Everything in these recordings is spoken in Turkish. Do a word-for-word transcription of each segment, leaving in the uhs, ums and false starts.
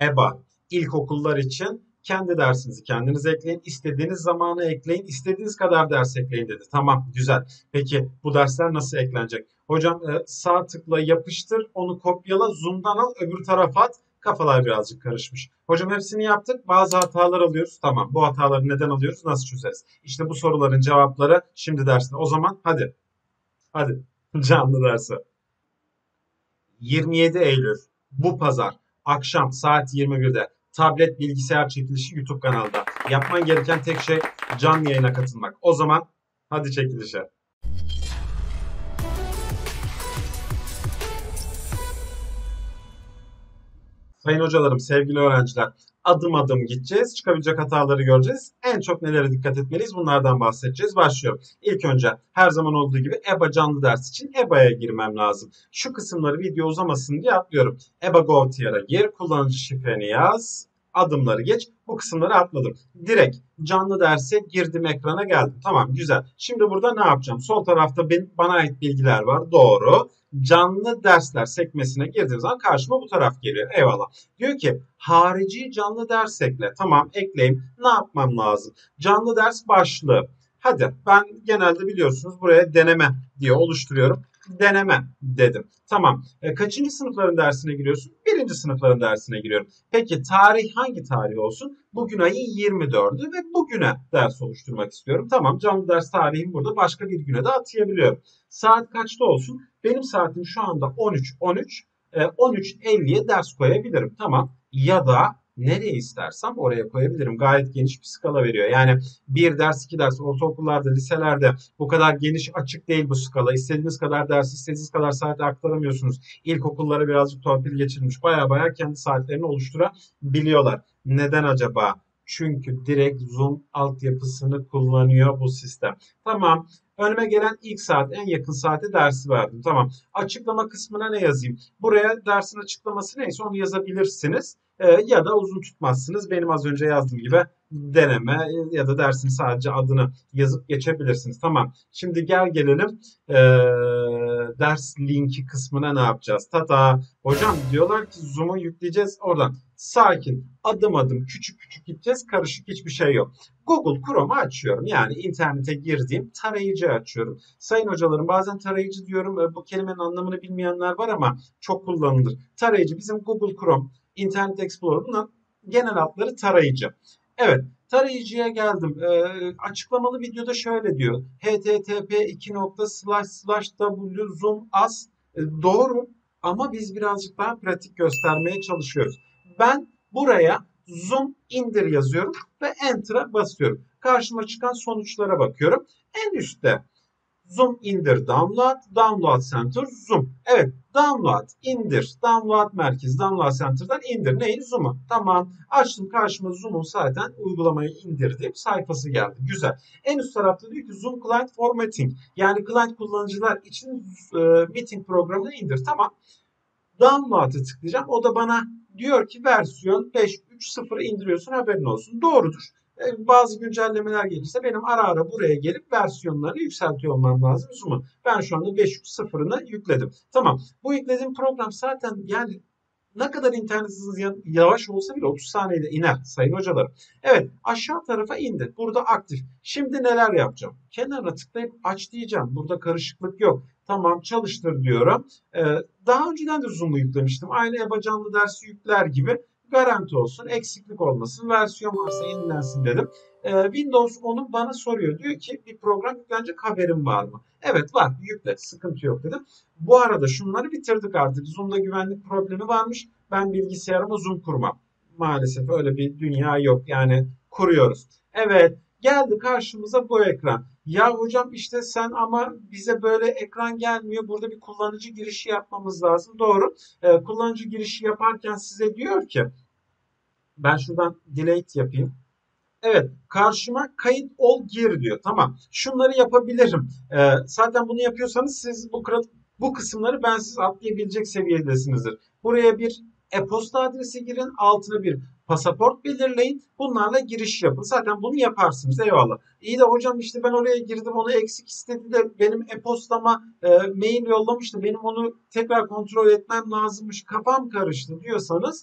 EBA ilkokullar için kendi dersinizi kendiniz ekleyin. İstediğiniz zamanı ekleyin. İstediğiniz kadar ders ekleyin dedi. Tamam, güzel. Peki bu dersler nasıl eklenecek? Hocam e, sağ tıkla yapıştır, onu kopyala, zoom'dan al, öbür tarafa at. Kafalar birazcık karışmış. Hocam hepsini yaptık. Bazı hatalar alıyoruz. Tamam. Bu hataları neden alıyoruz? Nasıl çözeriz? İşte bu soruların cevapları şimdi derste. O zaman hadi. Hadi. Canlı derse. yirmi yedi Eylül bu pazar akşam saat yirmi birde tablet bilgisayar çekilişi YouTube kanalda. Yapman gereken tek şey canlı yayına katılmak. O zaman hadi çekilişe. Sayın hocalarım, sevgili öğrenciler, adım adım gideceğiz. Çıkabilecek hataları göreceğiz. En çok nelere dikkat etmeliyiz? Bunlardan bahsedeceğiz. Başlıyorum. İlk önce her zaman olduğu gibi EBA canlı ders için EBA'ya girmem lazım. Şu kısımları video uzamasın diye atlıyorum. EBA GovTR'a gir, kullanıcı şifreni yaz, adımları geç. Bu kısımları atladım. Direkt canlı derse girdim, ekrana geldim. Tamam, güzel. Şimdi burada ne yapacağım? Sol tarafta benim, bana ait bilgiler var. Doğru. Canlı dersler sekmesine girdiğim zaman karşıma bu taraf geliyor. Eyvallah. Diyor ki harici canlı ders ekle. Tamam, ekleyeyim. Ne yapmam lazım? Canlı ders başlığı. Hadi ben genelde biliyorsunuz buraya deneme diye oluşturuyorum. Deneme dedim. Tamam. E, kaçıncı sınıfların dersine giriyorsun? Birinci sınıfların dersine giriyorum. Peki tarih hangi tarih olsun? Bugün ayın yirmi dördü ve bugüne ders oluşturmak istiyorum. Tamam, canlı ders tarihim burada, başka bir güne de atayabiliyorum. Saat kaçta olsun? Benim saatim şu anda on üç on üç. E, on üç elliye ders koyabilirim. Tamam. Ya da nereye istersem oraya koyabilirim. Gayet geniş bir skala veriyor. Yani bir ders, iki ders, ortaokullarda, liselerde bu kadar geniş, açık değil bu skala. İstediğiniz kadar ders, istediğiniz kadar saate aktaramıyorsunuz. İlkokullara birazcık torpil geçirilmiş. Baya baya kendi saatlerini oluşturabiliyorlar. Neden acaba? Çünkü direkt Zoom altyapısını kullanıyor bu sistem. Tamam. Önüme gelen ilk saat, en yakın saate dersi verdim. Tamam. Açıklama kısmına ne yazayım? Buraya dersin açıklaması neyse onu yazabilirsiniz. Ee, ya da uzun tutmazsınız. Benim az önce yazdığım gibi deneme ya da dersin sadece adını yazıp geçebilirsiniz. Tamam. Şimdi gel gelelim ee, ders linki kısmına ne yapacağız? Tata. Hocam diyorlar ki Zoom'u yükleyeceğiz oradan. Sakin. Adım adım küçük küçük gideceğiz. Karışık hiçbir şey yok. Google Chrome'u açıyorum. Yani internete girdiğim tarayıcı açıyorum. Sayın hocalarım, bazen tarayıcı diyorum. e, Bu kelimenin anlamını bilmeyenler var ama çok kullanılır. Tarayıcı bizim Google Chrome, Internet Explorer, bunun genel adları tarayıcı. Evet, tarayıcıya geldim. E, açıklamalı videoda şöyle diyor. H T T P iki nokta slash slash w zoom as. E, doğru ama biz birazcık daha pratik göstermeye çalışıyoruz. Ben buraya zoom indir yazıyorum ve enter'a basıyorum. Karşıma çıkan sonuçlara bakıyorum. En üstte zoom indir download, download center zoom. Evet, download indir, download merkez, download center'dan indir. Neyi? Zoom'u. Tamam. Açtım, karşıma Zoom'un zaten uygulamayı indirdiğim sayfası geldi. Güzel. En üst tarafta diyor ki Zoom Client Formatting. Yani client kullanıcılar için e, meeting programını indir. Tamam. Download'a tıklayacağım. O da bana diyor ki versiyon beş nokta üç nokta sıfırı indiriyorsun, haberin olsun. Doğrudur. E, bazı güncellemeler gelirse benim ara ara buraya gelip versiyonlarını yükseltiyor olmam lazım Zoom'un. Ben şu anda beş nokta üç nokta sıfırını yükledim. Tamam. Bu yüklediğim program zaten yani ne kadar internet hızı yavaş olsa bile otuz saniyede iner sayın hocalarım. Evet, aşağı tarafa indi. Burada aktif. Şimdi neler yapacağım? Kenarına tıklayıp aç diyeceğim. Burada karışıklık yok. Tamam, çalıştır diyorum. Ee, daha önceden de Zoom'u yüklemiştim. Aynı EBA canlı dersi yükler gibi, garanti olsun, eksiklik olmasın, versiyon varsa yenilensin dedim. Ee, Windows onu bana soruyor. Diyor ki bir program yüklenecek, haberin var mı? Evet var, yükle, sıkıntı yok dedim. Bu arada şunları bitirdik artık. Zoom'da güvenlik problemi varmış. Ben bilgisayarıma Zoom kurmam. Maalesef öyle bir dünya yok. Yani kuruyoruz. Evet, geldi karşımıza bu ekran. Ya hocam işte sen ama bize böyle ekran gelmiyor. Burada bir kullanıcı girişi yapmamız lazım. Doğru. Ee, kullanıcı girişi yaparken size diyor ki ben şuradan delete yapayım. Evet, karşıma kayıt ol gir diyor. Tamam. Şunları yapabilirim. Ee, zaten bunu yapıyorsanız siz bu bu kısımları ben siz atlayabilecek seviyedesinizdir. Buraya bir e-posta adresi girin, altına bir pasaport belirleyin. Bunlarla giriş yapın. Zaten bunu yaparsınız. Eyvallah. İyi de hocam işte ben oraya girdim, onu eksik istedi de benim e-postama e, mail yollamıştı. Benim onu tekrar kontrol etmem lazımmış. Kafam karıştı diyorsanız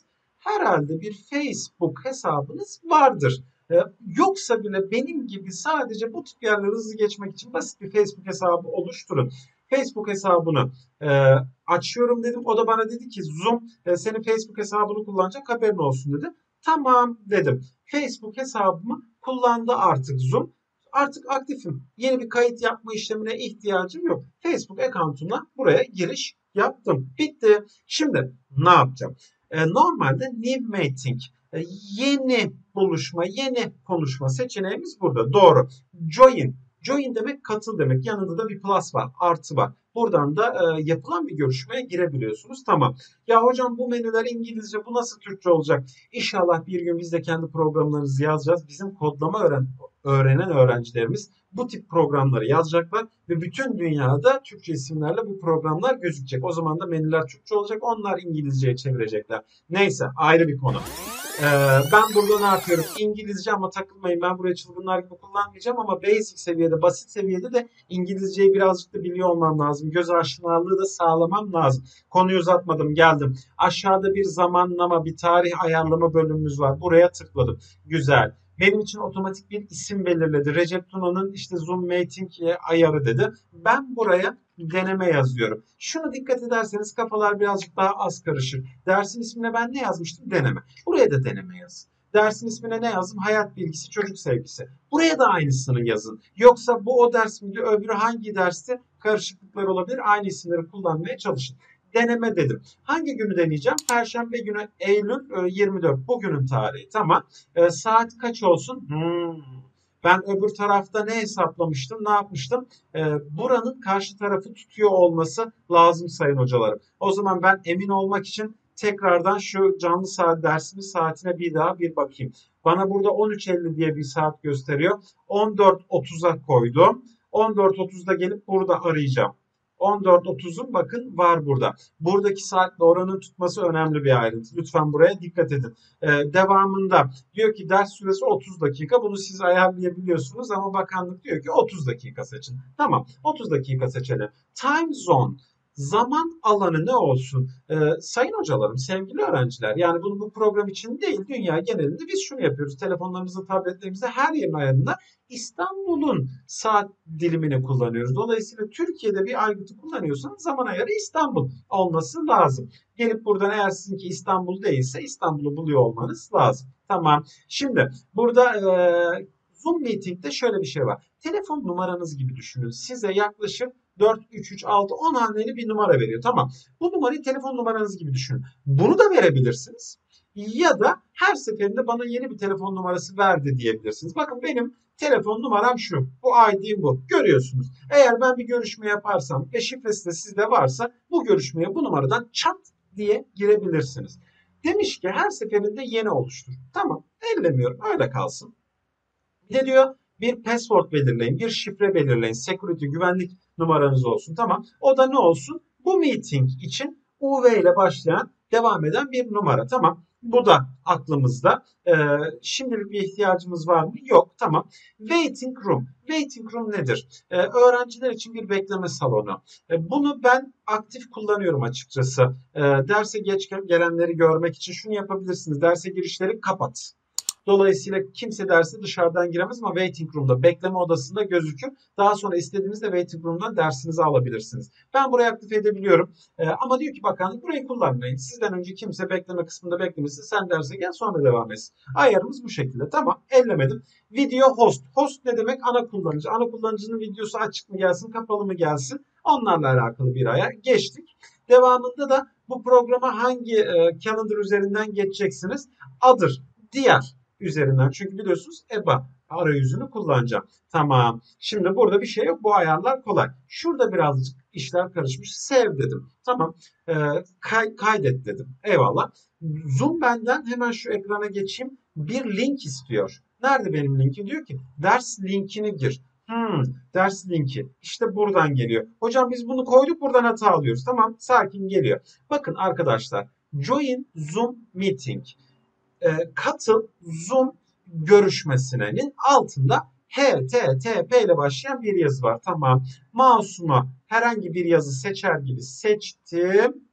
herhalde bir Facebook hesabınız vardır. E, yoksa bile benim gibi sadece bu tip yerleri hızlı geçmek için basit bir Facebook hesabı oluşturun. Facebook hesabını e, açıyorum dedim. O da bana dedi ki Zoom e, senin Facebook hesabını kullanacak, haberin olsun dedi. Tamam dedim. Facebook hesabımı kullandı artık Zoom. Artık aktifim. Yeni bir kayıt yapma işlemine ihtiyacım yok. Facebook account'umla buraya giriş yaptım. Bitti. Şimdi ne yapacağım? E, normalde new meeting, e, yeni buluşma, yeni konuşma seçeneğimiz burada. Doğru. Join. Join demek katıl demek. Yanında da bir plus var. Artı var. Buradan da e, yapılan bir görüşmeye girebiliyorsunuz. Tamam. Ya hocam bu menüler İngilizce, bu nasıl Türkçe olacak? İnşallah bir gün biz de kendi programlarımızı yazacağız. Bizim kodlama öğren öğrenen öğrencilerimiz bu tip programları yazacaklar ve bütün dünyada Türkçe isimlerle bu programlar gözükecek. O zaman da menüler Türkçe olacak. Onlar İngilizceye çevirecekler. Neyse, ayrı bir konu. Ee, ben burada ne yapıyorum? İngilizce, ama takılmayın, ben buraya çılgınlar gibi kullanmayacağım ama basic seviyede, basit seviyede de İngilizceyi birazcık da biliyor olmam lazım. Göz aşinalığı da sağlamam lazım. Konuyu uzatmadım, geldim. Aşağıda bir zamanlama, bir tarih ayarlama bölümümüz var. Buraya tıkladım. Güzel. Benim için otomatik bir isim belirledi. Recep Tuna'nın işte Zoom Meeting ayarı dedi. Ben buraya deneme yazıyorum. Şunu dikkat ederseniz kafalar birazcık daha az karışır. Dersin ismine ben ne yazmıştım? Deneme. Buraya da deneme yaz. Dersin ismine ne yazdım? Hayat bilgisi, çocuk sevgisi. Buraya da aynısını yazın. Yoksa bu o ders miydi, öbürü hangi dersti? Karışıklıklar olabilir. Aynı isimleri kullanmaya çalışın. Deneme dedim. Hangi günü deneyeceğim? Perşembe günü, Eylül yirmi dört. Bugünün tarihi. Tamam. E, saat kaç olsun? Hmm. Ben öbür tarafta ne hesaplamıştım? Ne yapmıştım? E, buranın karşı tarafı tutuyor olması lazım sayın hocalarım. O zaman ben emin olmak için tekrardan şu canlı saat dersimiz saatine bir daha bir bakayım. Bana burada on üç elli diye bir saat gösteriyor. on dört otuza koydum. on dört otuzda gelip burada arayacağım. on dört otuzun bakın var burada. Buradaki saatle oranın tutması önemli bir ayrıntı. Lütfen buraya dikkat edin. Ee, devamında diyor ki ders süresi otuz dakika. Bunu siz ayarlayabiliyorsunuz ama bakanlık diyor ki otuz dakika seçin. Tamam, otuz dakika seçelim. Time zone. Zaman alanı ne olsun? Ee, sayın hocalarım, sevgili öğrenciler, yani bunu bu program için değil, dünya genelinde biz şunu yapıyoruz. Telefonlarımızda, tabletlerimizde, her yerin ayarında İstanbul'un saat dilimini kullanıyoruz. Dolayısıyla Türkiye'de bir aygıtı kullanıyorsanız zaman ayarı İstanbul olması lazım. Gelip buradan eğer sizinki İstanbul değilse İstanbul'u buluyor olmanız lazım. Tamam. Şimdi burada e, Zoom Meeting'de şöyle bir şey var. Telefon numaranız gibi düşünün. Size yaklaşık dört, üç, üç, altı, on haneli bir numara veriyor. Tamam. Bu numarayı telefon numaranız gibi düşünün. Bunu da verebilirsiniz. Ya da her seferinde bana yeni bir telefon numarası verdi diyebilirsiniz. Bakın benim telefon numaram şu. Bu I D'm bu. Görüyorsunuz. Eğer ben bir görüşme yaparsam ve şifresi de sizde varsa bu görüşmeye bu numaradan çat diye girebilirsiniz. Demiş ki her seferinde yeni oluştur. Tamam. Ellemiyorum. Öyle kalsın. Bir de diyor bir password belirleyin. Bir şifre belirleyin. Security, güvenlik numaranız olsun. Tamam. O da ne olsun? Bu meeting için U V ile başlayan, devam eden bir numara. Tamam. Bu da aklımızda. Ee, şimdilik bir ihtiyacımız var mı? Yok. Tamam. Waiting room. Waiting room nedir? Ee, öğrenciler için bir bekleme salonu. Ee, bunu ben aktif kullanıyorum açıkçası. Ee, derse geç gelenleri görmek için şunu yapabilirsiniz. Derse girişleri kapat. Dolayısıyla kimse derse dışarıdan giremez ama waiting room'da, bekleme odasında gözükür. Daha sonra istediğinizde waiting room'dan dersinizi alabilirsiniz. Ben burayı aktif edebiliyorum. Ee, ama diyor ki bakanlık burayı kullanmayın. Sizden önce kimse bekleme kısmında beklemesin. Sen derse gel, sonra devam etsin. Ayarımız bu şekilde. Tamam, ellemedim. Video host. Host ne demek? Ana kullanıcı. Ana kullanıcının videosu açık mı gelsin, kapalı mı gelsin? Onlarla alakalı bir ayar. Geçtik. Devamında da bu programa hangi e, calendar üzerinden geçeceksiniz? Other, diğer üzerinden. Çünkü biliyorsunuz E B A arayüzünü kullanacağım. Tamam. Şimdi burada bir şey yok. Bu ayarlar kolay. Şurada birazcık işler karışmış. Save dedim. Tamam. Ee, kay, kaydet dedim. Eyvallah. Zoom benden hemen şu ekrana geçeyim. Bir link istiyor. Nerede benim linkim? Diyor ki ders linkini gir. Hmm, ders linki. İşte buradan geliyor. Hocam biz bunu koyduk, buradan hata alıyoruz. Tamam, sakin geliyor. Bakın arkadaşlar. Join Zoom Meeting. E, katıl Zoom görüşmesinin altında H T T P ile başlayan bir yazı var. Tamam. Mouse'uma herhangi bir yazı seçer gibi seçtim.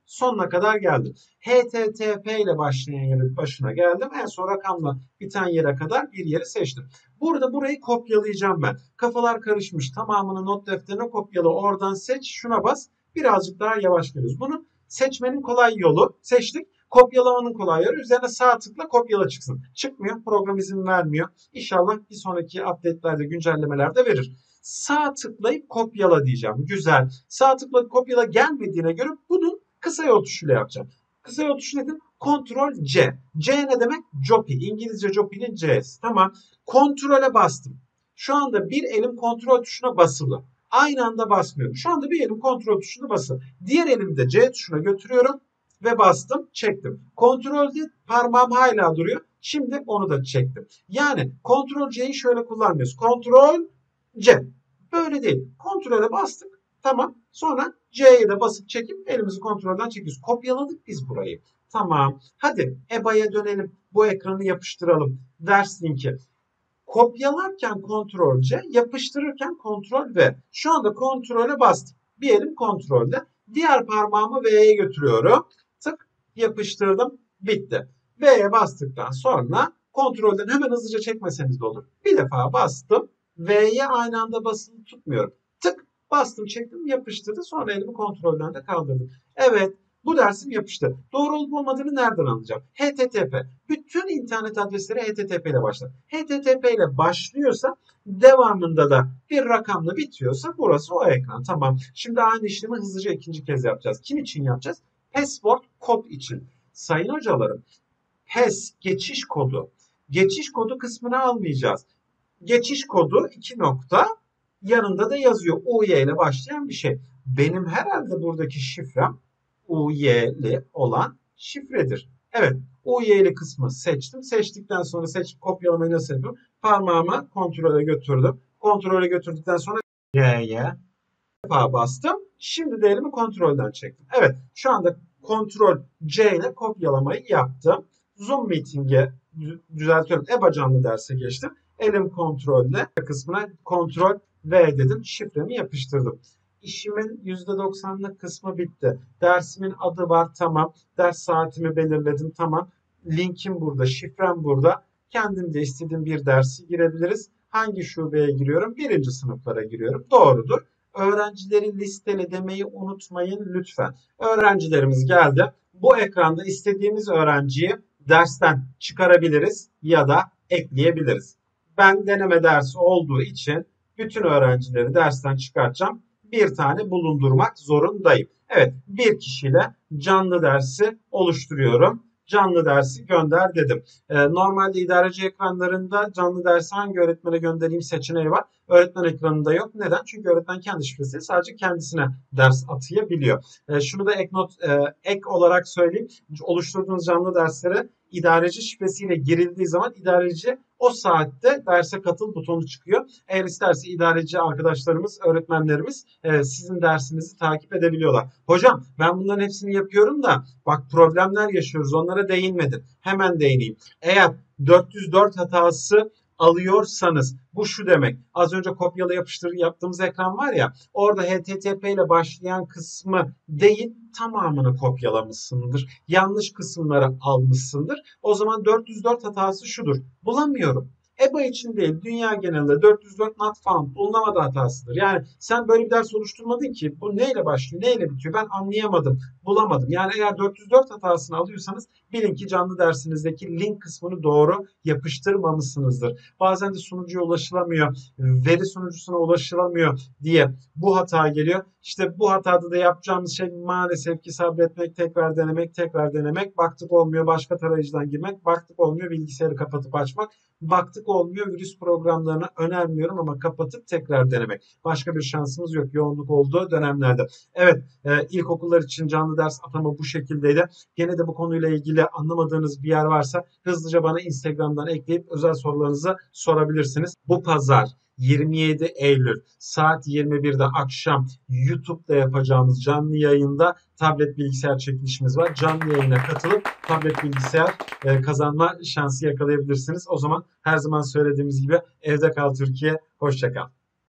Sonuna kadar geldim. H T T P ile başlayan yerin başına geldim. En son rakamla biten yere kadar bir yeri seçtim. Burada burayı kopyalayacağım ben. Kafalar karışmış. Tamamını not defterine kopyala. Oradan seç. Şuna bas. Birazcık daha yavaş gidiyoruz. Bunu seçmenin kolay yolu. Seçtik. Kopyalamanın kolay yolu. Üzerine sağ tıkla kopyala çıksın. Çıkmıyor. Program izin vermiyor. İnşallah bir sonraki update'lerde, güncellemelerde verir. Sağ tıklayıp kopyala diyeceğim. Güzel. Sağ tıklayıp kopyala gelmediğine göre bunun kısa yol tuşuyla yapacağım. Kısa yol tuşu nedir? Kontrol C. C ne demek? Copy. İngilizce copy'nin C'si. Tamam. Kontrole bastım. Şu anda bir elim kontrol tuşuna basılı. Aynı anda basmıyorum. Şu anda bir elim kontrol tuşuna basılı. Diğer elimi de C tuşuna götürüyorum ve bastım, çektim. Kontrolde parmağım hala duruyor. Şimdi onu da çektim. Yani kontrol C'yi şöyle kullanmıyoruz. Kontrol C. Böyle değil. Kontrole bastık. Tamam. Sonra C'ye de basıp çekip elimizi kontrolden çekiyoruz. Kopyaladık biz burayı. Tamam. Hadi E B A'ya dönelim. Bu ekranı yapıştıralım. Ders linki. Kopyalarken kontrol C, yapıştırırken kontrol V. Şu anda kontrole bastım. Bir elim kontrolde. Diğer parmağımı V'ye götürüyorum. Tık, yapıştırdım. Bitti. V'ye bastıktan sonra kontrolden hemen hızlıca çekmeseniz de olur. Bir defa bastım. V'ye aynı anda basılı tutmuyorum. Tık, bastım, çektim, yapıştırdı. Sonra elimi kontrolden de kaldırdım. Evet. Bu dersim yapıştı. Doğru olup olmadığını nereden anlayacağım? H T T P. Bütün internet adresleri H T T P ile başlar. H T T P ile başlıyorsa devamında da bir rakamla bitiyorsa burası o ekran. Tamam. Şimdi aynı işlemi hızlıca ikinci kez yapacağız. Kim için yapacağız? Password kod için. Sayın hocalarım, P E S geçiş kodu. Geçiş kodu kısmını almayacağız. Geçiş kodu iki nokta yanında da yazıyor. U Y ile başlayan bir şey. Benim herhalde buradaki şifrem U Y'li olan şifredir. Evet, U Y'li kısmı seçtim. Seçtikten sonra seçip kopyalamayı nasıl yapıyorum? Parmağımı kontrole götürdüm. Kontrole götürdükten sonra C'ye defa bastım. Şimdi de elimi kontrolden çektim. Evet, şu anda kontrol C ile kopyalamayı yaptım. Zoom Meeting'e düzeltiyorum. E B A canlı derse geçtim. Elim kontrolle kısmına kontrol V dedim. Şifremi yapıştırdım. İşimin yüzde doksanlık kısmı bitti. Dersimin adı var, tamam. Ders saatimi belirledim, tamam. Linkim burada, şifrem burada. Kendim de istediğim bir dersi girebiliriz. Hangi şubeye giriyorum? Birinci sınıflara giriyorum. Doğrudur. Öğrencileri listele demeyi unutmayın lütfen. Öğrencilerimiz geldi. Bu ekranda istediğimiz öğrenciyi dersten çıkarabiliriz ya da ekleyebiliriz. Ben deneme dersi olduğu için bütün öğrencileri dersten çıkartacağım. Bir tane bulundurmak zorundayım. Evet, bir kişiyle canlı dersi oluşturuyorum. Canlı dersi gönder dedim. Ee, normalde idareci ekranlarında canlı dersi hangi öğretmene göndereyim seçeneği var. Öğretmen ekranında yok. Neden? Çünkü öğretmen kendi şifresiyle sadece kendisine ders atayabiliyor. Ee, şunu da ek not, e, ek olarak söyleyeyim. Oluşturduğunuz canlı derslere idareci şifresiyle girildiği zaman idareci o saatte derse katıl butonu çıkıyor. Eğer isterse idareci arkadaşlarımız, öğretmenlerimiz e, sizin dersinizi takip edebiliyorlar. Hocam ben bunların hepsini yapıyorum da bak problemler yaşıyoruz, onlara değinmedin. Hemen değineyim. Eğer dört yüz dört hatası alıyorsanız bu şu demek. Az önce kopyala yapıştır yaptığımız ekran var ya, orada H T T P ile başlayan kısmı değil tamamını kopyalamışsındır. Yanlış kısımları almışsındır. O zaman dört yüz dört hatası şudur. Bulamıyorum. E B A için değil, dünya genelinde dört yüz dört not found bulunamadı hatasıdır. Yani sen böyle bir ders oluşturmadın ki bu neyle başlıyor, neyle bitiyor ben anlayamadım, bulamadım. Yani eğer dört yüz dört hatasını alıyorsanız bilin ki canlı dersinizdeki link kısmını doğru yapıştırmamışsınızdır. Bazen de sunucuya ulaşılamıyor, veri sunucusuna ulaşılamıyor diye bu hata geliyor. İşte bu hatada da yapacağımız şey maalesef ki sabretmek, tekrar denemek, tekrar denemek, baktık olmuyor başka tarayıcıdan girmek, baktık olmuyor bilgisayarı kapatıp açmak, baktık olmuyor virüs programlarını önermiyorum ama kapatıp tekrar denemek. Başka bir şansımız yok yoğunluk olduğu dönemlerde. Evet, e, ilkokullar için canlı ders atama bu şekildeydi. Gene de bu konuyla ilgili anlamadığınız bir yer varsa hızlıca bana Instagram'dan ekleyip özel sorularınızı sorabilirsiniz. Bu pazar yirmi yedi Eylül saat yirmi birde akşam YouTube'da yapacağımız canlı yayında tablet bilgisayar çekilişimiz var. Canlı yayına katılıp tablet bilgisayar e, kazanma şansı yakalayabilirsiniz. O zaman her zaman söylediğimiz gibi evde kal Türkiye, hoşça kal.